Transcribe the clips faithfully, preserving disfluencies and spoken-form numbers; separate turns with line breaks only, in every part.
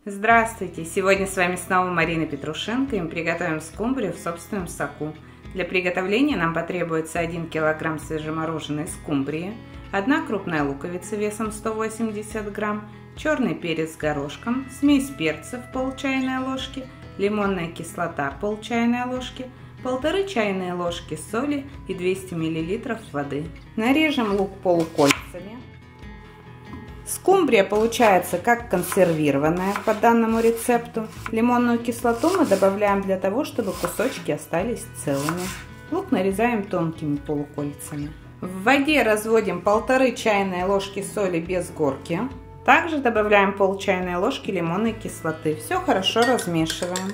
Здравствуйте! Сегодня с вами снова Марина Петрушенко, и мы приготовим скумбрию в собственном соку. Для приготовления нам потребуется один килограмм свежемороженой скумбрии, одна крупная луковица весом сто восемьдесят грамм, черный перец с горошком, смесь перцев пол чайной ложки, лимонная кислота пол чайной ложки, полторы чайные ложки соли и двести миллилитров воды. Нарежем лук полукольцами. Скумбрия получается как консервированная по данному рецепту. Лимонную кислоту мы добавляем для того, чтобы кусочки остались целыми. Лук нарезаем тонкими полукольцами. В воде разводим полторы чайные ложки соли без горки. Также добавляем пол чайной ложки лимонной кислоты. Все хорошо размешиваем.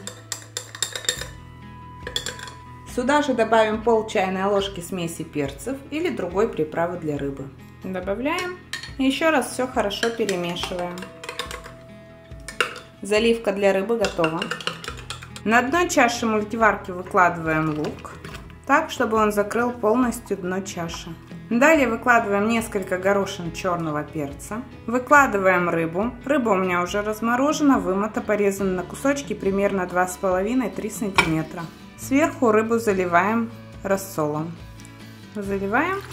Сюда же добавим пол чайной ложки смеси перцев или другой приправы для рыбы. Добавляем. И еще раз все хорошо перемешиваем. Заливка для рыбы готова. На дно чаши мультиварки выкладываем лук, так, чтобы он закрыл полностью дно чаши. Далее выкладываем несколько горошин черного перца. Выкладываем рыбу. Рыба у меня уже разморожена, вымыта, порезана на кусочки примерно два с половиной — три сантиметра. Сверху рыбу заливаем рассолом. Заливаем.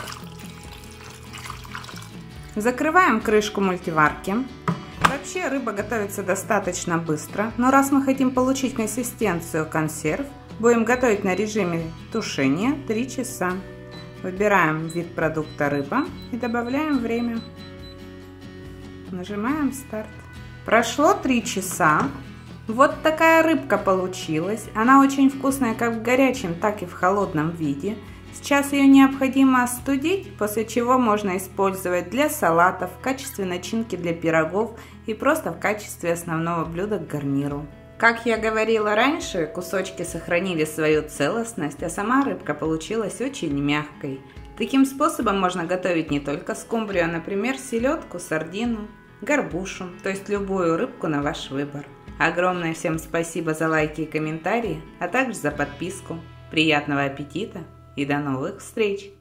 Закрываем крышку мультиварки. Вообще рыба готовится достаточно быстро, но раз мы хотим получить консистенцию консерв, будем готовить на режиме тушения три часа. Выбираем вид продукта рыба и добавляем время. Нажимаем старт. Прошло три часа. Вот такая рыбка получилась. Она очень вкусная как в горячем, так и в холодном виде. Сейчас ее необходимо остудить, после чего можно использовать для салатов, в качестве начинки для пирогов и просто в качестве основного блюда к гарниру. Как я говорила раньше, кусочки сохранили свою целостность, а сама рыбка получилась очень мягкой. Таким способом можно готовить не только скумбрию, а, например, селедку, сардину, горбушу, то есть любую рыбку на ваш выбор. Огромное всем спасибо за лайки и комментарии, а также за подписку. Приятного аппетита! И до новых встреч!